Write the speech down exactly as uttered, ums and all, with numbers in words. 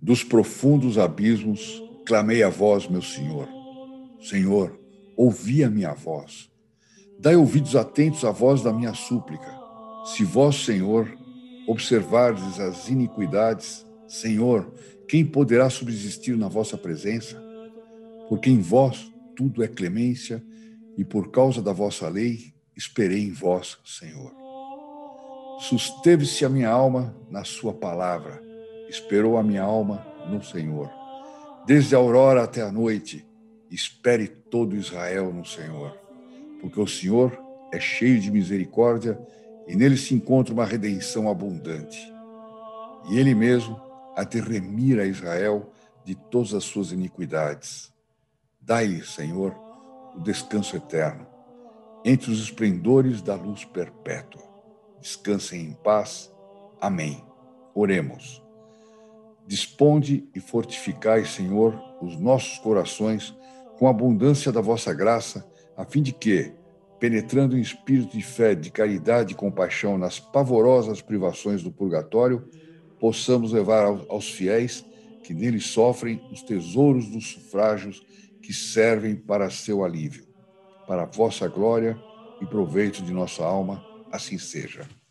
Dos profundos abismos, clamei a vós, meu Senhor. Senhor, ouvi a minha voz. Dai ouvidos atentos à voz da minha súplica. Se vós, Senhor, observardes as iniquidades, Senhor, quem poderá subsistir na vossa presença? Porque em vós tudo é clemência, e por causa da vossa lei, esperei em vós, Senhor. Susteve-se a minha alma na sua palavra, esperou a minha alma no Senhor. Desde a aurora até a noite, espere todo Israel no Senhor, porque o Senhor é cheio de misericórdia e nele se encontra uma redenção abundante. E ele mesmo há de remir a Israel de todas as suas iniquidades. Dai-lhe, Senhor, o descanso eterno, entre os esplendores da luz perpétua. Descansem em paz. Amém. Oremos. Disponde e fortificai, Senhor, os nossos corações com a abundância da vossa graça, a fim de que, penetrando em espírito de fé, de caridade e compaixão nas pavorosas privações do purgatório, possamos levar aos fiéis que nele sofrem os tesouros dos sufrágios que servem para seu alívio. Para a vossa glória e proveito de nossa alma, assim seja.